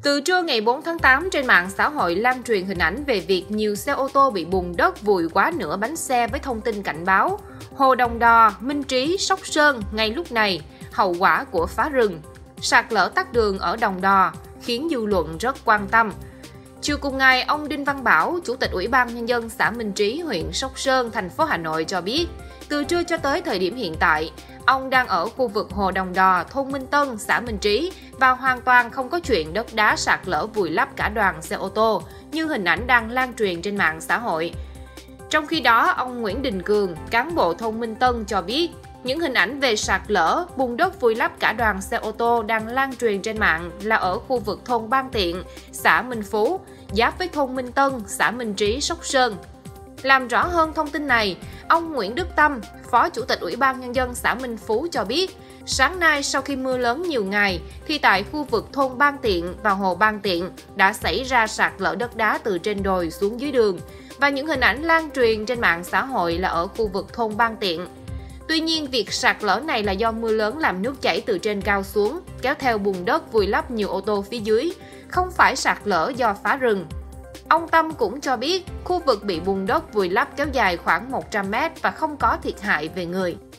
Từ trưa ngày 4 tháng 8, trên mạng xã hội lan truyền hình ảnh về việc nhiều xe ô tô bị bùn đất vùi quá nửa bánh xe với thông tin cảnh báo Hồ Đồng Đò, Minh Trí, Sóc Sơn ngay lúc này, hậu quả của phá rừng. Sạt lở tắc đường ở Đồng Đò khiến dư luận rất quan tâm. Chiều cùng ngày, ông Đinh Văn Bảo, Chủ tịch Ủy ban Nhân dân xã Minh Trí, huyện Sóc Sơn, thành phố Hà Nội cho biết, từ trưa cho tới thời điểm hiện tại, ông đang ở khu vực Hồ Đồng Đò, thôn Minh Tân, xã Minh Trí và hoàn toàn không có chuyện đất đá sạt lở vùi lấp cả đoàn xe ô tô như hình ảnh đang lan truyền trên mạng xã hội. Trong khi đó, ông Nguyễn Đình Cường, cán bộ thôn Minh Tân cho biết, những hình ảnh về sạt lở, bùn đất vùi lấp cả đoàn xe ô tô đang lan truyền trên mạng là ở khu vực thôn Ban Tiện, xã Minh Phú, giáp với thôn Minh Tân, xã Minh Trí, Sóc Sơn. Làm rõ hơn thông tin này, ông Nguyễn Đức Tâm, Phó Chủ tịch Ủy ban Nhân dân xã Minh Phú cho biết, sáng nay sau khi mưa lớn nhiều ngày, thì tại khu vực thôn Ban Tiện và hồ Ban Tiện đã xảy ra sạt lở đất đá từ trên đồi xuống dưới đường, và những hình ảnh lan truyền trên mạng xã hội là ở khu vực thôn Ban Tiện. Tuy nhiên, việc sạt lở này là do mưa lớn làm nước chảy từ trên cao xuống, kéo theo bùn đất vùi lấp nhiều ô tô phía dưới, không phải sạt lở do phá rừng. Ông Tâm cũng cho biết, khu vực bị bùn đất vùi lấp kéo dài khoảng 100 m và không có thiệt hại về người.